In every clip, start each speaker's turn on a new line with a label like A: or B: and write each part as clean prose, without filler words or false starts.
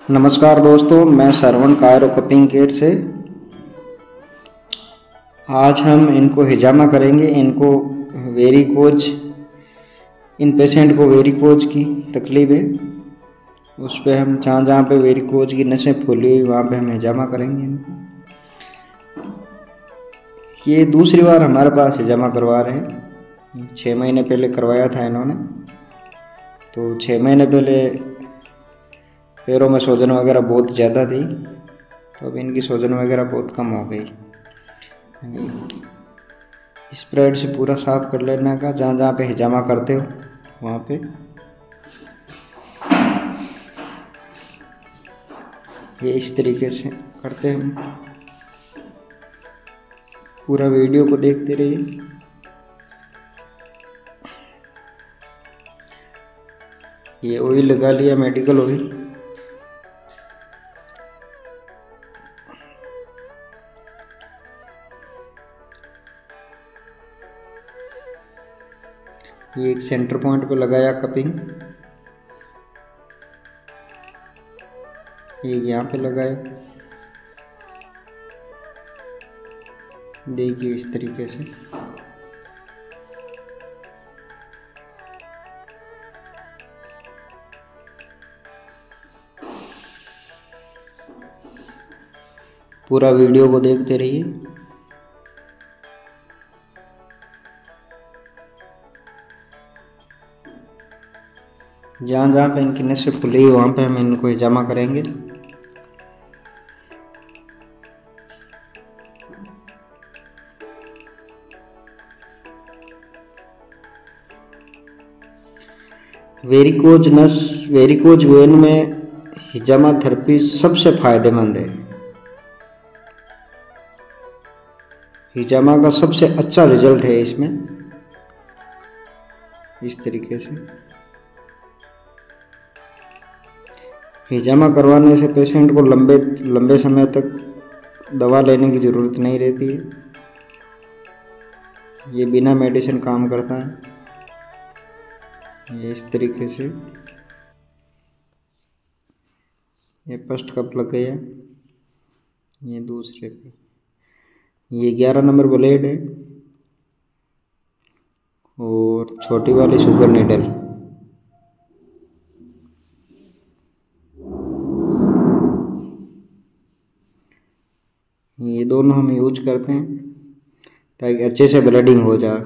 A: नमस्कार दोस्तों, मैं श्रवण कायरो कपिंग किट से। आज हम इनको हिजामा करेंगे। इनको वेरिकोज, इन पेशेंट को वेरिकोज की तकलीफ है। उस पर हम जहाँ जहाँ पे वेरिकोज की नसें फूली हुई वहाँ पे हम हिजामा करेंगे इनको। ये दूसरी बार हमारे पास हिजामा करवा रहे हैं। 6 महीने पहले करवाया था इन्होंने। तो 6 महीने पहले पैरों में सूजन वगैरह बहुत ज़्यादा थी, तो अब इनकी सूजन वगैरह बहुत कम हो गई। स्प्रेड से पूरा साफ कर लेने का, जहाँ जहाँ पे हिजामा करते हो वहाँ पे। ये इस तरीके से करते हैं। पूरा वीडियो को देखते रहिए। ये ऑयल लगा लिया, मेडिकल ऑयल। ये एक सेंटर पॉइंट पे लगाया कपिंग, एक यहाँ पे लगाया। देखिए इस तरीके से। पूरा वीडियो को देखते रहिए। जहाँ जहाँ पे इनकी नसें खुली वहाँ पे हम इनको हिजामा करेंगे। वेरिकोज नस, वेरिकोज वेन में हिजामा थेरेपी सबसे फायदेमंद है। हिजामा का सबसे अच्छा रिजल्ट है इसमें। इस तरीके से हिजामा करवाने से पेशेंट को लंबे समय तक दवा लेने की ज़रूरत नहीं रहती है। ये बिना मेडिसिन काम करता है। ये इस तरीके से। ये फर्स्ट कप लग गया, ये दूसरे पे। ये 11 नंबर ब्लेड है और छोटी वाली शुगर नीडल। ये दोनों हम यूज करते हैं ताकि अच्छे से ब्लीडिंग हो जाए,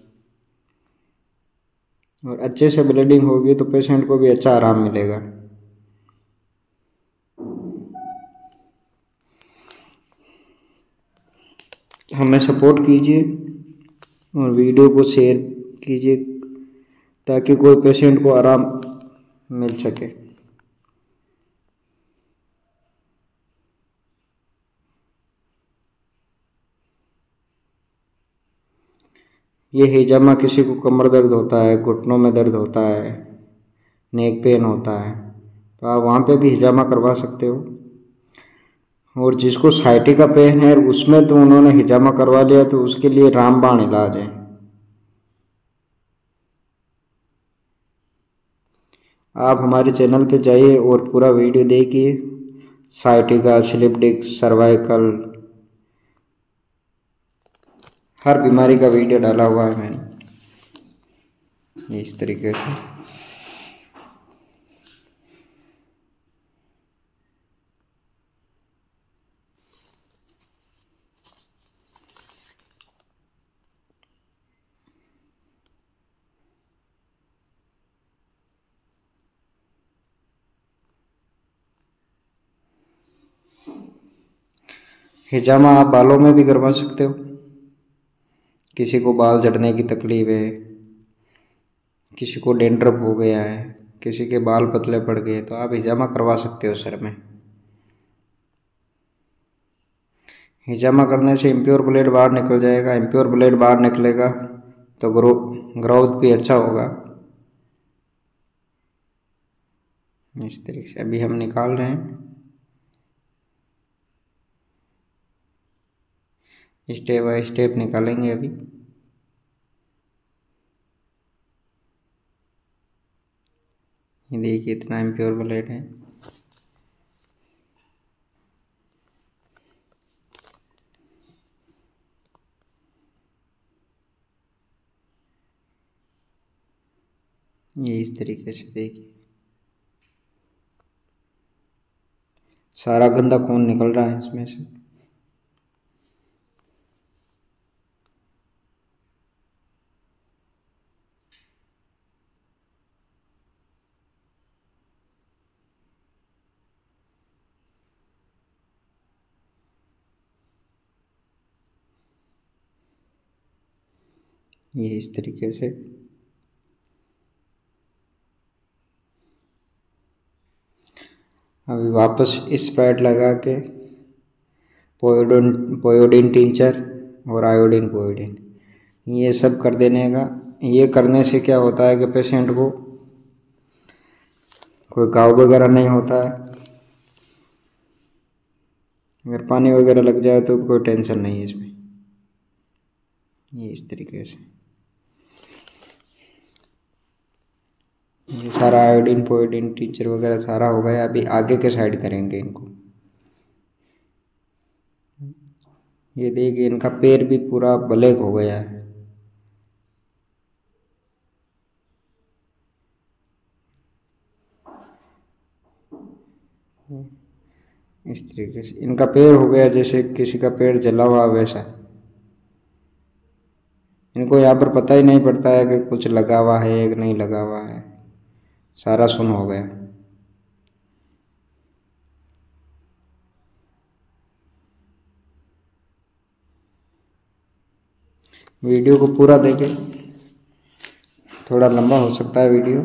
A: और अच्छे से ब्लीडिंग होगी तो पेशेंट को भी अच्छा आराम मिलेगा। हमें सपोर्ट कीजिए और वीडियो को शेयर कीजिए ताकि कोई पेशेंट को आराम मिल सके। ये हिजामा किसी को कमर दर्द होता है, घुटनों में दर्द होता है, नेक पेन होता है, तो आप वहाँ पे भी हिजामा करवा सकते हो। और जिसको साइटिका पेन है उसमें तो उन्होंने हिजामा करवा लिया, तो उसके लिए रामबाण इलाज है। आप हमारे चैनल पे जाइए और पूरा वीडियो देखिए। साइटिका, स्लिप डिस्क, सर्वाइकल, हर बीमारी का वीडियो डाला हुआ है मैंने। इस तरीके से हिजामा आप बालों में भी करवा सकते हो। किसी को बाल झड़ने की तकलीफ है, किसी को डेंड्रफ हो गया है, किसी के बाल पतले पड़ गए, तो आप हिजामा करवा सकते हो सर में। हिजामा करने से इम्प्योर ब्लड बाहर निकल जाएगा। इम्प्योर ब्लड बाहर निकलेगा तो ग्रोथ भी अच्छा होगा। इस तरीके से अभी हम निकाल रहे हैं। स्टेप बाय स्टेप निकालेंगे अभी। ये देखिए इतना इम्प्योर ब्लड है। ये इस तरीके से देखिए सारा गंदा खून निकल रहा है इसमें से। ये इस तरीके से अभी वापस स्प्राइट लगा के पोयोडीन टिंचर और आयोडीन पोयोडीन ये सब कर देने का। ये करने से क्या होता है कि पेशेंट को कोई घाव वगैरह नहीं होता है। अगर पानी वगैरह लग जाए तो कोई टेंशन नहीं है इसमें। ये इस तरीके से ये सारा आयोडीन पोयोडीन टिंचर वगैरह सारा हो गया। अभी आगे के साइड करेंगे इनको। ये देखिए इनका पैर भी पूरा ब्लैक हो गया है। इस तरीके से इनका पैर हो गया जैसे किसी का पैर जला हुआ वैसा। इनको यहाँ पर पता ही नहीं पड़ता है कि कुछ लगा हुआ है या नहीं लगा हुआ है, सारा सुन हो गया। वीडियो को पूरा देखें, थोड़ा लंबा हो सकता है वीडियो।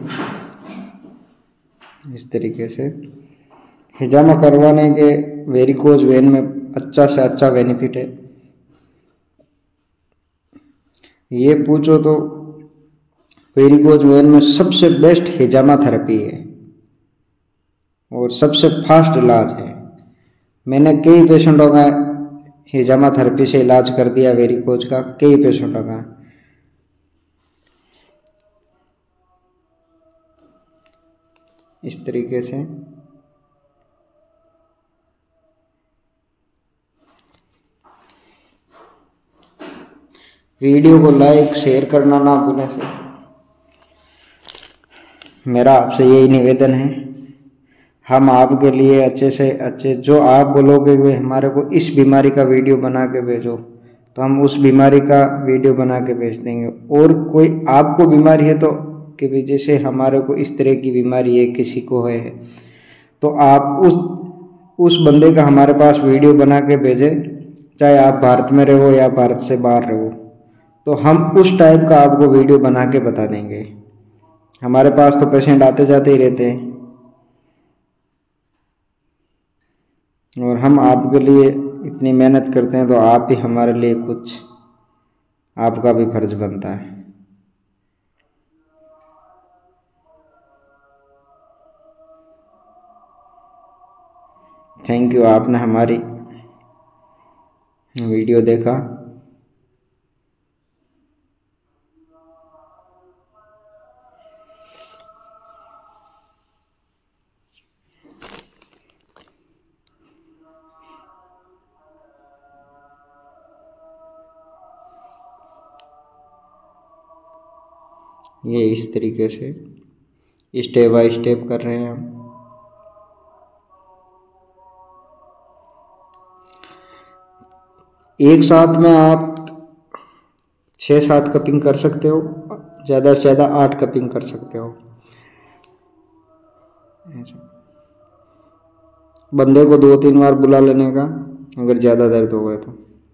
A: इस तरीके से हिजामा करवाने के वेरिकोज वेन में अच्छा से अच्छा बेनिफिट है। ये पूछो तो वेरिकोज वेन में सबसे बेस्ट हिजामा थेरेपी है और सबसे फास्ट इलाज है। मैंने कई पेशेंटों का हिजामा थेरेपी से इलाज कर दिया वेरिकोज का, कई पेशेंटों का। इस तरीके से वीडियो को लाइक शेयर करना ना भूलें से मेरा आपसे यही निवेदन है। हम आपके लिए अच्छे से अच्छे जो आप बोलोगे वे हमारे को इस बीमारी का वीडियो बना के भेजो तो हम उस बीमारी का वीडियो बना के भेज देंगे। और कोई आपको बीमारी है तो कि भी जैसे हमारे को इस तरह की बीमारी है किसी को है तो आप उस बंदे का हमारे पास वीडियो बना के भेजें, चाहे आप भारत में रहो या भारत से बाहर रहो, तो हम उस टाइप का आपको वीडियो बना के बता देंगे। हमारे पास तो पेशेंट आते जाते ही रहते हैं और हम आपके लिए इतनी मेहनत करते हैं तो आप भी हमारे लिए कुछ, आपका भी फर्ज बनता है। थैंक यू, आपने हमारी वीडियो देखा। ये इस तरीके से स्टेप बाय स्टेप कर रहे हैं हम। एक साथ में आप 6-7 कपिंग कर सकते हो, ज़्यादा से ज़्यादा 8 कपिंग कर सकते हो। बंदे को 2-3 बार बुला लेने का अगर ज़्यादा दर्द हो गया तो।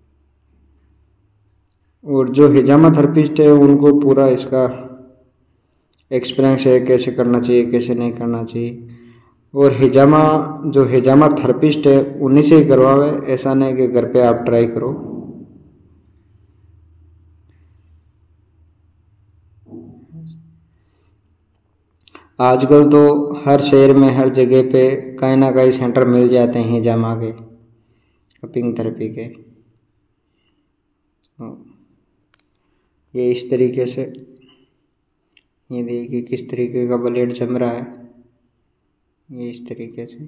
A: और जो हिजामा थेरेपिस्ट है उनको पूरा इसका एक्सपीरियंस है, कैसे करना चाहिए कैसे नहीं करना चाहिए। और हिजामा जो हिजामा थेरेपिस्ट है उन्हीं से ही करवावे, ऐसा नहीं कि घर पे आप ट्राई करो। आजकल तो हर शहर में हर जगह पे कहीं ना कहीं सेंटर मिल जाते हैं हिजामा के, कपिंग थेरेपी के। ये इस तरीके से, ये देखिए किस तरीके का ब्लेड जम रहा है। ये इस तरीके से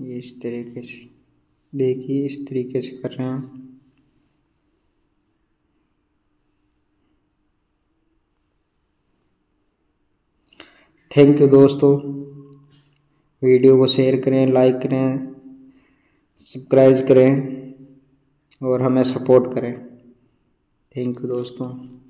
A: ये इस तरीके से देखिए, इस तरीके से कर रहे हैं। थैंक यू दोस्तों, वीडियो को शेयर करें, लाइक करें, सब्सक्राइब करें और हमें सपोर्ट करें। थैंक यू दोस्तों।